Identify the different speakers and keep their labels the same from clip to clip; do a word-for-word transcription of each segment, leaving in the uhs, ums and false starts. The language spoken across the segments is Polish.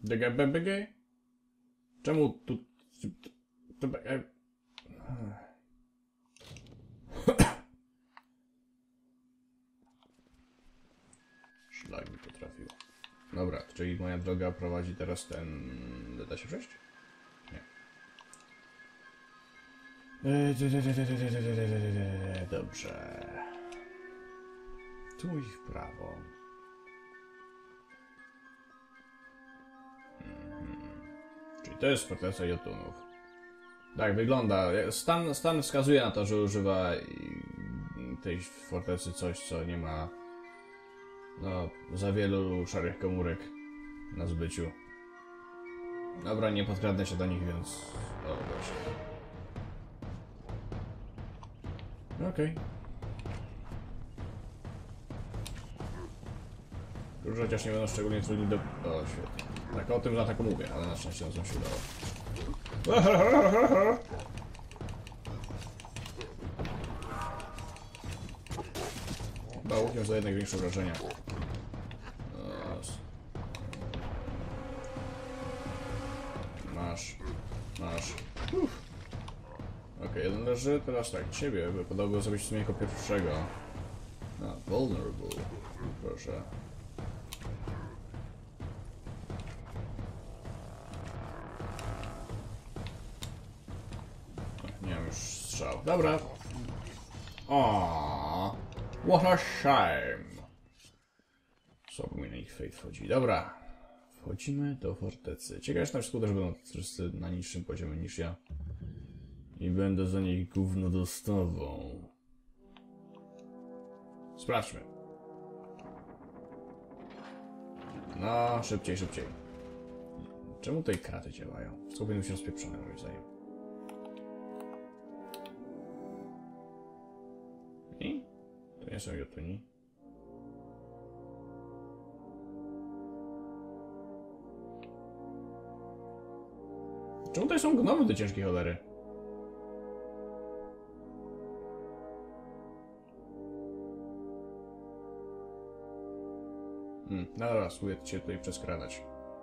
Speaker 1: D G B G? Czemu tu... Szlak mi potrafił. Dobra, czyli moja droga prowadzi teraz ten... Da się przejść? Nie. Dobrze. Tu i w prawo. Mhm. Czyli to jest forteca Jotunów. Tak wygląda. Stan, stan wskazuje na to, że używa tej fortecy coś, co nie ma no, za wielu szarych komórek na zbyciu. Dobra, nie podkradnę się do nich, więc... O, właśnie. Okej. Okay. Już chociaż nie będą szczególnie trudni do... O, świetnie. Tak o tym dlatego mówię, ale na szczęście nam się udało. Chyba łukiem za jednak większe wrażenia. Masz. Masz. Okej, okay, jeden leży, teraz tak, ciebie wypadałoby zrobić w sumie jako pierwszego. No, vulnerable. Proszę. Nie mam już strzał. Dobra. O, what a shame. Słabo mi na ich fate wchodzi. Dobra. Wchodzimy do fortecy. Ciekawe, że na wszystko też będą wszyscy na niższym poziomie niż ja. I będę za nich gówno dostawą. Sprawdźmy. No, szybciej, szybciej. Czemu tutaj kraty działają? Wszystko powinno się rozpieprzone, moim zdaniem. I? To nie są Jotuni. Czemu tutaj są gnomy do ciężkiej cholery? Hmm, no dobra, spróbuję się tutaj przeskradać.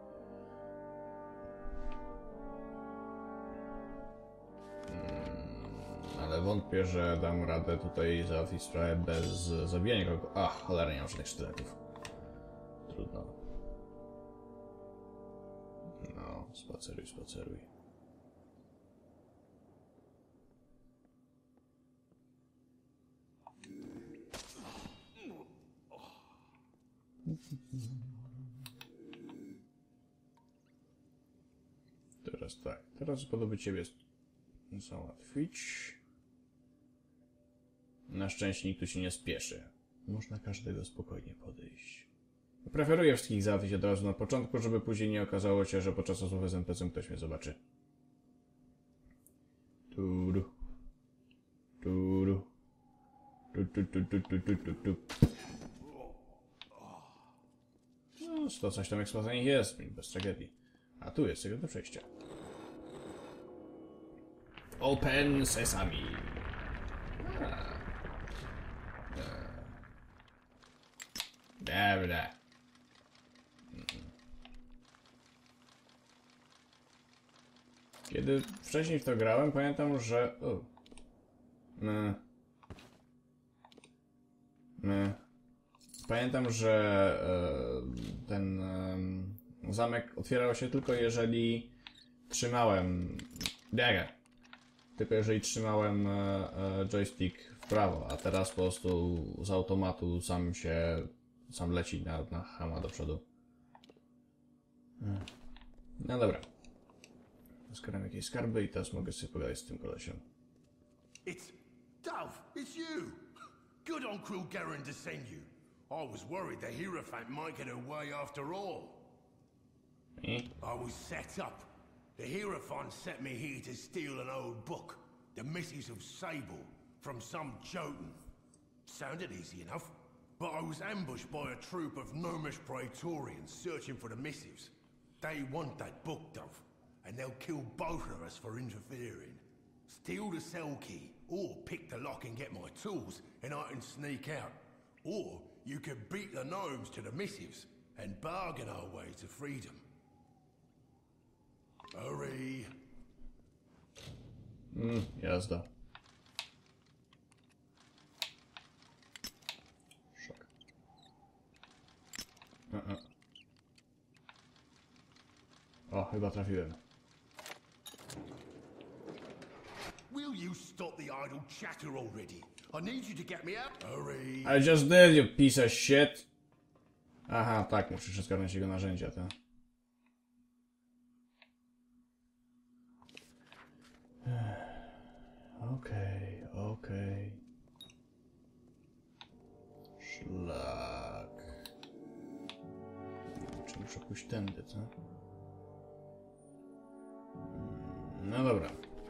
Speaker 1: Hmm, ale wątpię, że dam radę tutaj załatwić sprawę bez zabijania kogo... Ach, cholera, nie mam żadnych sztyletów. Trudno. No, spaceruj, spaceruj. Teraz tak, teraz podoba ciebie załatwić. Na szczęście nikt tu się nie spieszy. Można każdego spokojnie podejść. Preferuję wszystkich załatwić od razu na początku, żeby później nie okazało się, że podczas rozmowy z N P C-em ktoś mnie zobaczy. Turu. Turu. Tu, tu, tu, tu, tu, tu, tu, tu. No, to coś tam eksplozji jest, bez tragedii. A tu jest tego do przejścia. Open sesame. Dobra. Kiedy wcześniej w to grałem, pamiętam, że... O. My. My. Pamiętam, że e, ten e, zamek otwierał się tylko jeżeli trzymałem... Biega. Tylko jeżeli trzymałem e, e, joystick w prawo, a teraz po prostu z automatu sam się... sam leci na, na hama do przodu. No dobra. Składam jakieś skarby i teraz mogę sobie pogadać z tym kolesiem.
Speaker 2: It's Dove, it's you! Good on Cruel Garen to send you. I was worried the Hierophant might get away after all.
Speaker 1: I?
Speaker 2: I was set up. The Hierophant sent me here to steal an old book, The Missives of Sable, from some Jotun. Sounded easy enough, but I was ambushed by a troop of gnomish praetorians searching for the missives. They want that book, Dove, and they'll kill both of us for interfering. Steal the cell key, or pick the lock and get my tools, and I can sneak out. Or, you could beat the gnomes to the missives, and bargain our way to freedom.
Speaker 1: I?
Speaker 2: Still, the Cell Key, or pick the lock and get my tools, and I can sneak out. Or, you could beat the gnomes to the missives, and bargain our way to freedom. Hurry.
Speaker 1: Mm, jazda. Szok. Uh -uh. O, chyba trafiłem.
Speaker 2: Will you stop the idle chatter already? I need you to get me out. Hurry.
Speaker 1: I just did, you piece of shit. Aha, tak, muszę jeszcze zgarnąć jego narzędzia, te. Okej, okay, okej. Okay. Szlak. Czy muszę pójść tędy, co? No dobra.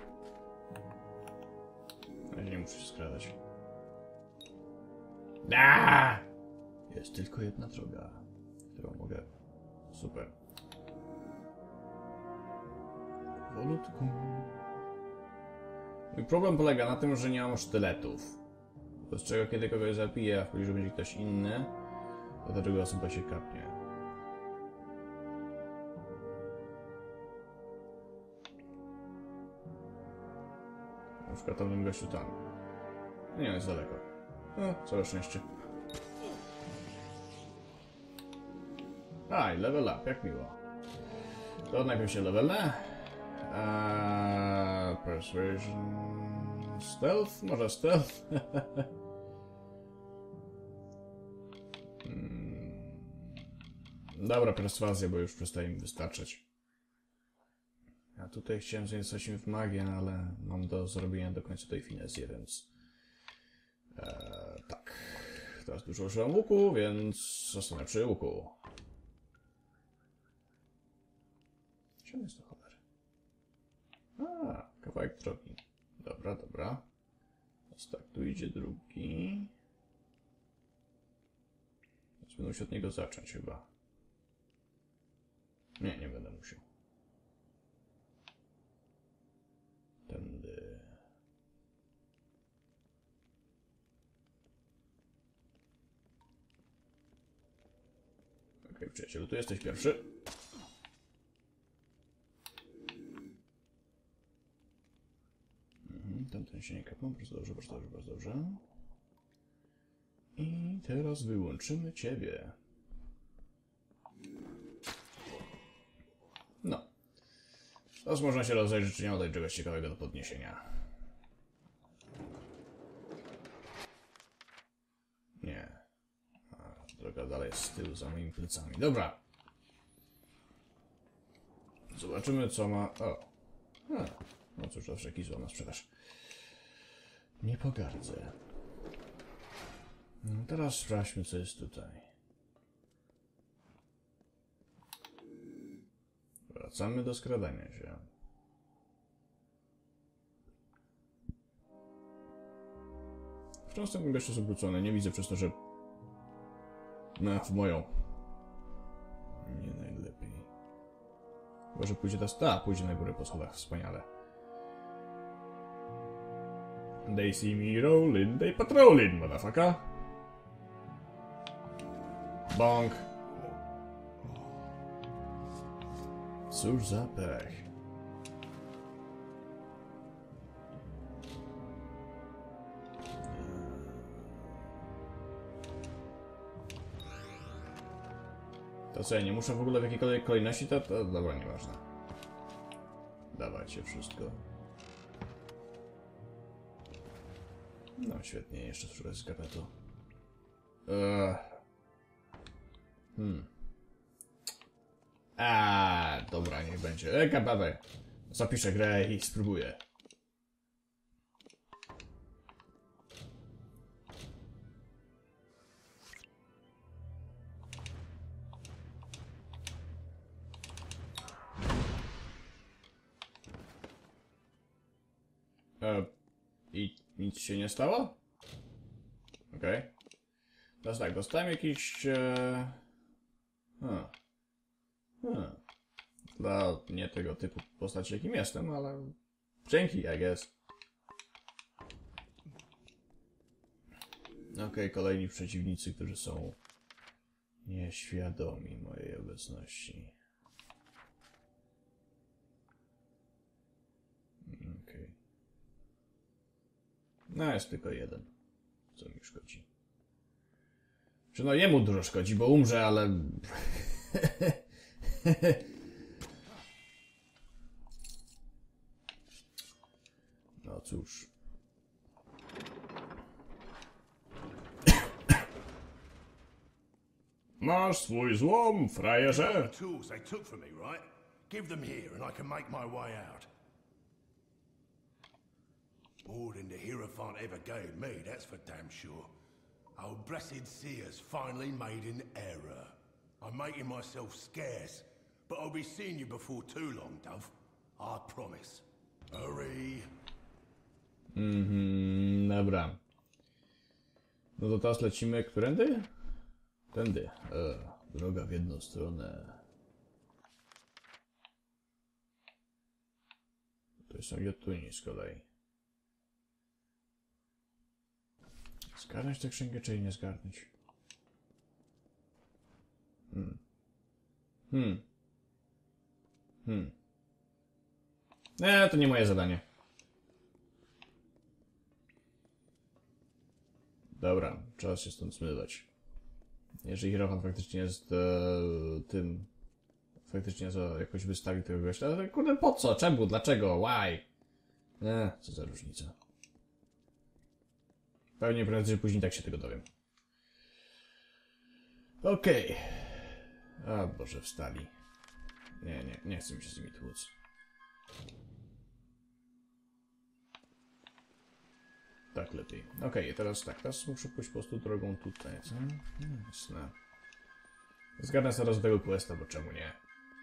Speaker 1: Ja nie muszę się skradać. Aaaa! Jest tylko jedna droga, którą mogę... Super. Powolutku. Mój problem polega na tym, że nie mam sztyletów. Z czego kiedy kogoś zapiję, a w pobliżu będzie ktoś inny, to ta druga osoba się kapnie. Na przykład ten gościu tam. Nie, jest daleko. No, całe szczęście. A, i level up, jak miło. To najpierw się levelne. Eee, persuasion... Stealth? Może stealth? hmm. Dobra, perswazja, bo już przestaje mi wystarczać. Ja tutaj chciałem zainwestować w magię, ale mam do zrobienia do końca tej finezji, więc... Eee, tak. Teraz dużo użyłem łuku, więc zostanę przy łuku. Gdzie jest to cholery? A, kawałek drogi. Dobra, dobra. Teraz tak, tu idzie drugi. Więc będę musiał od niego zacząć chyba. Nie, nie będę musiał. Tędy. Okej, okay, przyjacielu, tu jesteś pierwszy. Mhm, tamten się nie kapnął. Bardzo dobrze, bardzo dobrze, bardzo dobrze. I teraz wyłączymy ciebie. No. Teraz można się rozejrzeć, czy nie ma tutaj czegoś ciekawego do podniesienia. Nie. A, droga dalej jest z tyłu, za moimi plecami. Dobra. Zobaczymy, co ma... O. A. No cóż, zawsze jakiś złom na sprzedaż. Nie pogardzę. No teraz sprawdźmy, co jest tutaj. Wracamy do skradania się. Wciąż ten gość jest obrócony. Nie widzę przez to, że... No, w moją. Nie najlepiej. Może pójdzie teraz... Ta, pójdzie na górę po schodach. Wspaniale. They see me rolling, they patrolling, motherfucker. Bonk. Cóż za pech. To co, ja nie muszę w ogóle w jakiejkolwiek kolejności? To, to dobra, nieważne. Dawajcie wszystko. No świetnie, jeszcze szukać z gapetu. Eee. Hmm. A, dobra, niech będzie. E, gabawę. Zapiszę grę i spróbuję. E, I nic się nie stało? Okej. Okay. Teraz tak, dostałem jakiś... E... Hmm. Hmm. Dla nie tego typu postaci, jakim jestem, ale... Dzięki, I guess. Okej, okay, kolejni przeciwnicy, którzy są... nieświadomi mojej obecności. No, jest tylko jeden. Co mi szkodzi? Czy no jemu dużo szkodzi, bo umrze, ale... No cóż. Masz swój złom, frajerze.
Speaker 2: The tools they took from me, right? Give them here and I can make my way out. More than the Hierophant ever gave me, that's for damn sure. Our blessed seers finally made an error. I'm making myself scarce, but I'll be seeing you before too long, Dove. I promise. Hurry.
Speaker 1: Mhm, dobra. No to teraz lecimy którędy? Tędy. E, droga w jedną stronę. To są Jotuni z kolei. Zgarnąć tę księgę, czy jej nie zgarnąć? Hmm. Hmm. Hmm. Nie, to nie moje zadanie. Dobra, czas się stąd zmywać. Jeżeli Hierophant faktycznie jest e, tym... Faktycznie za jakoś wystawił tego gościa, ale kurde po co? Czemu? Dlaczego? Why? Nie, co za różnica. Pewnie prędzej czy później tak się tego dowiem. Okej. Okay. A Boże, wstali. Nie, nie, nie chcę mi się z nimi tłuc. Tak lepiej. Okej, okay, teraz tak, teraz muszę pójść po prostu drogą tutaj, co? Jasne. Zgarnę zaraz do tego questa, bo czemu nie?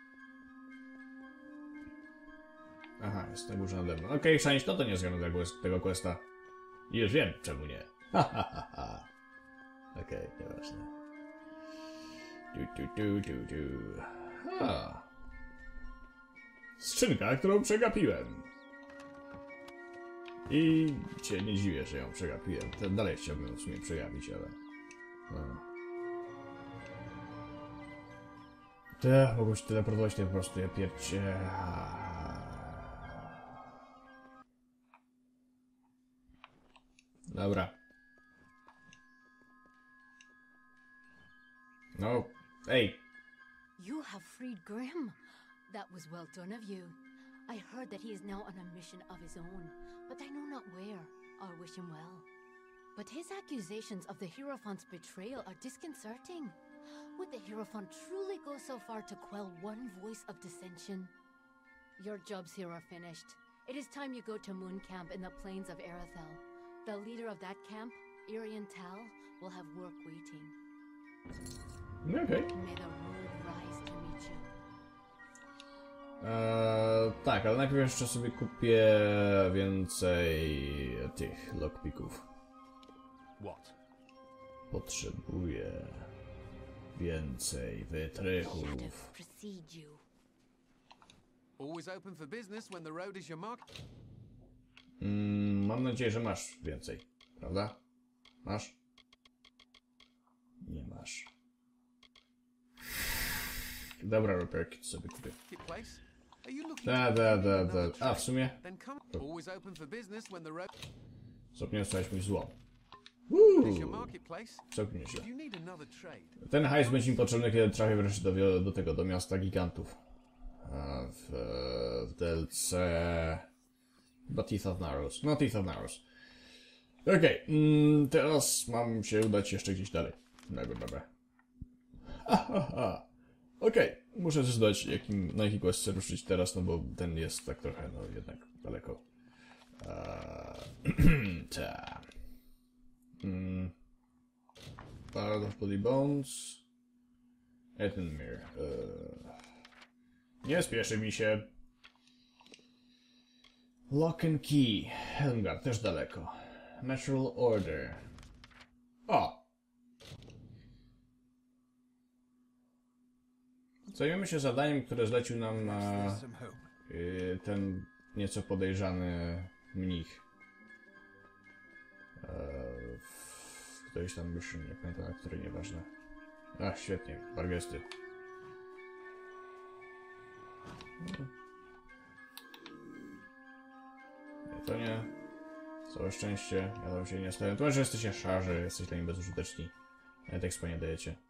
Speaker 1: Aha, jest na górze nade mną. Okej, okay, szanić, no to nie zgarnę tego, tego questa. Już wiem, czemu nie. Ha, ha, ha, ha. Okej, okay, nieważne. Du, du, du, du, du. A. Skrzynka, którą przegapiłem. I cię nie dziwię, że ją przegapiłem. To dalej chciałbym w sumie przegapić, ale... No. Te, mogą się teleportować nie po prostu, ja pierdzie... Dobra. No, ej.
Speaker 3: You have freed Grim. That was well done of you. I heard that he is now on a mission of his own, but I know not where. I wish him well. But his accusations of the Hierophant's betrayal are disconcerting. Would the Hierophant truly go so far to quell one voice of dissension? Your jobs here are finished. It is time you go to Moon Camp in the plains of Erethel. The leader of that camp, Irian Tal, will have work waiting.
Speaker 1: Okay.
Speaker 3: May the road rise to meet you.
Speaker 1: Eee, tak, ale najpierw jeszcze sobie kupię więcej tych lockpicków.
Speaker 2: What?
Speaker 1: Potrzebuję więcej wytrychów.
Speaker 4: Always open for business when the road is your mark.
Speaker 1: Mm, mam nadzieję, że masz więcej, prawda? Masz? Nie masz. Dobra, repair kit sobie kupię. Da, da, da, da. A, w sumie... Zopniosłeś mój złom. Uuu, całkiem nieźle. Ten hajs będzie mi potrzebny, kiedy trafię wreszcie do, do tego, do miasta gigantów. A w, w D L C... Chyba Teeth of Narrows. No, Teeth of Narrows. Okej, okay, mm, teraz mam się udać jeszcze gdzieś dalej. Dobra, dobra. Okej, okay, muszę zdać, jakim, na jaki quest chcę ruszyć teraz, no bo ten jest tak trochę, no jednak daleko. Uh, ta. Mm. Ballad of Bloody Bones. Etenmere. Uh. Nie spieszy mi się. Lock and Key. Helmgard, też daleko. Natural Order. O! Zajmiemy się zadaniem, które zlecił nam e, y, ten nieco podejrzany mnich. E, w którejś tam mission, nie pamiętam, na której, nieważne. Ach, świetnie, Bargesty. Nie, to nie. Całe szczęście, ja tam się nie stawiam. To, że jesteście szarzy, jesteście dla mnie bezużyteczni. Nawet expa nie dajecie.